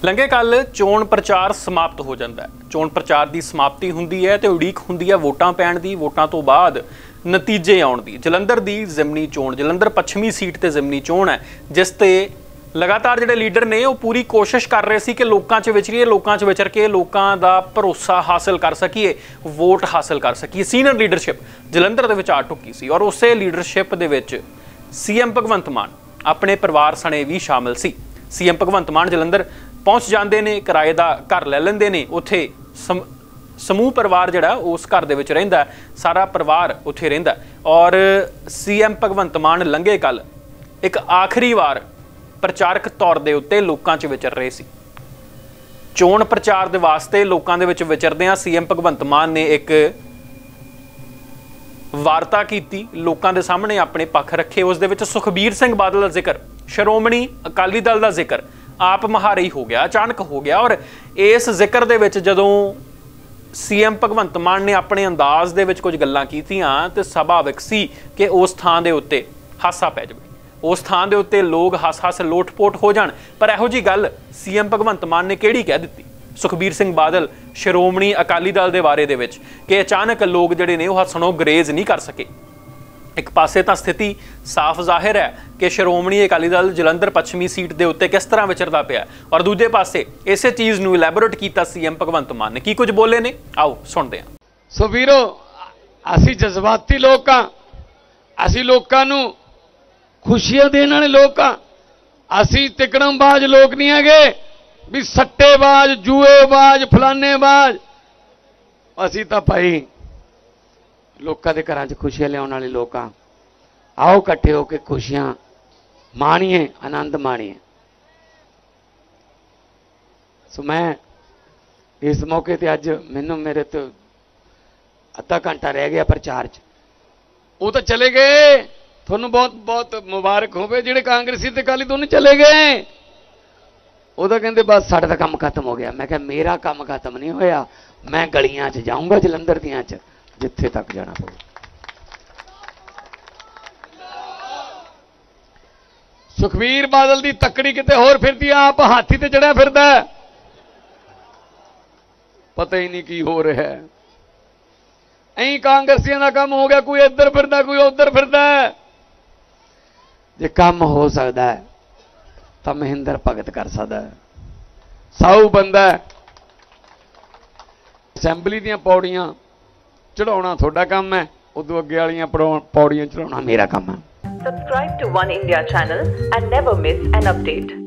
लंघे कल चोण प्रचार समाप्त हो जाता है। चोण प्रचार की समाप्ति हुंदी है तो उड़ीक हुंदी है वोटां पैण दी। वोटां तो बाद नतीजे आउण दी। जलंधर की जिमनी चोण, जलंधर पश्चिमी सीट ते जिमनी चोण है, जिस ते लगातार जिहड़े लीडर ने वो पूरी कोशिश कर रहे सी कि लोकां च विचरीए, लोकां च विचर के लोकां दा भरोसा हासिल कर सकीए, वोट हासिल कर सकीए। सीनियर लीडरशिप जलंधर दे विच आ टुकी सी और उसे लीडरशिप दे विच सीएम भगवंत मान अपने परिवार सने भी शामिल सी। सीएम भगवंत मान जलंधर पहुँच जाते हैं, किराए का घर ले लेंदे ने, उत्थे समूह परिवार जिहड़ा उस घर दे विच रहिंदा है, सारा परिवार उत्थे रहिंदा है। और सीएम भगवंत मान लंघे कल एक आखिरी वार प्रचारक तौर के उत्ते लोकां च विचर रहे सी। चोण प्रचार दे वास्ते लोकां दे विच विचरदिआं सीएम भगवंत मान ने एक वार्ता की, लोकां दे सामने अपने पक्ष रखे। उस दे विच सुखबीर सिंह बादल का जिक्र, श्रोमणी अकाली दल का जिक्र आप महारे ही हो गया, अचानक हो गया। और इस जिक्र दे विच जदों सीएम भगवंत मान ने अपने अंदाज दे विच कुछ गल्लां कीतियां ते सुभाविक सी कि उस थां दे उत्ते हासा पै जावे, उस थां दे उत्ते लोग हस लोटपोट हो जाण। पर इहो जी गल सीएम भगवंत मान ने किहड़ी कह दित्ती सुखबीर सिंह बादल श्रोमणी अकाली दल दे बारे दे विच कि अचानक लोग जिहड़े ने वो हसणों गुरेज नहीं कर सके। एक पासे तो स्थिति साफ जाहिर है कि श्रोमणी अकाली दल जलंधर पश्चिमी सीट के उत्ते किस तरह विचरदा पिया, और दूजे पासे इसे चीज़ नूं इलैबोरेट किया सीएम भगवंत मान ने। की कुछ बोले ने, आओ सुनते हैं। सो वीरो, असी जज्बाती लोग हाँ, असी लोगों नूं खुशियां देने वाले लोग हाँ, असी तिकड़मबाज लोग नहीं है भी सट्टेबाज, जुएबाज, फलानेबाज। असी तो भाई लोगों के घर च खुशियां लियाउण वाले लोग हाँ। आओ इकट्ठे होकर खुशियां माणीए, आनंद माणीए। सो मैं इस मौके ते अज मैनू मेरे तो अद्धा घंटा रह गया प्रचार च, वो तो चले गए। थोनू बहुत बहुत मुबारक होवे जिहड़े कांग्रेसी ते अकाली दोनों चले गए। वो तो कहते बस साडा तां काम खत्म हो गया। मैं कहा मेरा काम खत्म नहीं होया, मैं गलियां च जाऊंगा जलंधर दियां च जिथे तक जाना पवे। सुखबीर बादल की तकड़ी किते होर फिरदी, आप हाथी ते चढ़िया फिरदा, पता ही नहीं की हो रहा है। ऐ कांग्रेसियों का काम हो गया, कोई इधर फिरदा कोई उधर फिरदा। जे काम हो सकता है तो महेंद्र भगत कर सकता है, साऊ बंदा। असैंबली दी पौड़ियां चढ़ाना थोड़ा काम है, उदों अगे वालियां पौड़ियां चढ़ाना मेरा काम है। Subscribe to One India channel and never miss an update.